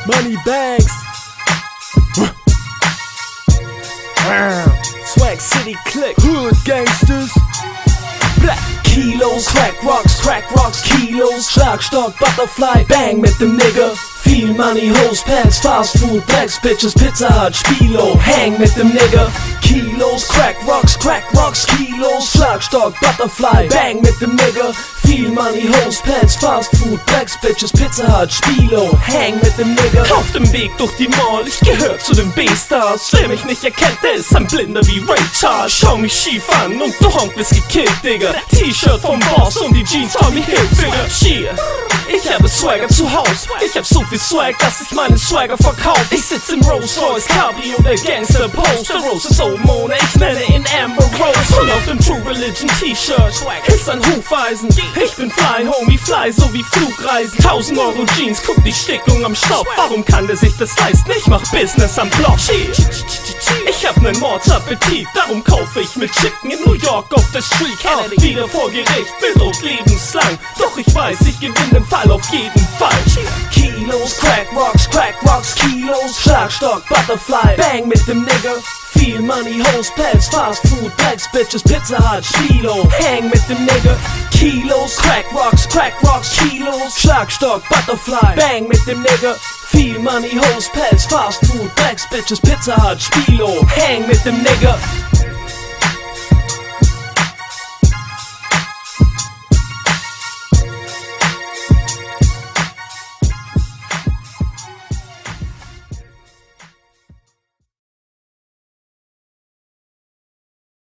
Money Bags. Swag City Click. Hood Gangsters. Black Kilos, Crack Rocks, Kilos. Schlagstock, Butterfly, Bang mit dem Nigger. Viel Money, Hose, Pants, Fast Food, Blacks, Bitches, Pizza Hut, Spilo, Hang mit dem Nigger. Kilos, Crack Rocks, Kilos. Schlagstock, Butterfly, Bang mit dem Nigger. Viel Money, Hose, Pants, Fast Food, Blacks, Bitches, Pizza Hut, Spilo, Hang mit dem Nigger. Auf dem Weg durch die Mall, ich gehör zu den B-Stars. Wer mich nicht erkennt, der ist ein Blinder wie Ray Charles. Schau mich schief an und du Honk bist gekillt, Digga. T-Shirt vom Boss und die Jeans Tommy Hilfiger. Cheer, ich habe Swagger zu Haus. Ich hab so viel Swag, dass ich meinen Swagger verkauf. Ich sitz im Rolls Royce Cabrio, der Gangster Post. Der Rose ist Mona, ich nenne ihn Amber Rose. Und auf dem True Religion T-Shirt ist ein Hufeisen. Ich bin fly, homie, fly, so wie Flugreisen. 1000 Euro Jeans, guck die Stickung am Staub. Warum kann der sich das leisten? Ich mach Business am Block. Ich hab nen Mordsappetit, darum kaufe ich mit Chicken in New York auf der Street. Wieder vor Gericht, bedroht lebenslang. Doch ich weiß, ich gewinne den Fall auf jeden Fall. Kilos, Crack Rocks, Kilos. Schlagstock, Butterfly, Bang mit dem Nigger. Viel Money, Hose, Pants, Fast Food, Blacks, Bitches, Pizza Hut, Spilo, Hang mit dem Nigger. Kilos, Crack Rocks, Kilos. Schlagstock, Butterfly, Bang mit dem Nigger. Viel Money, Hose, Pants, Fast Food, Blacks, Bitches, Pizza Hut, Spilo, Hang mit dem Nigger.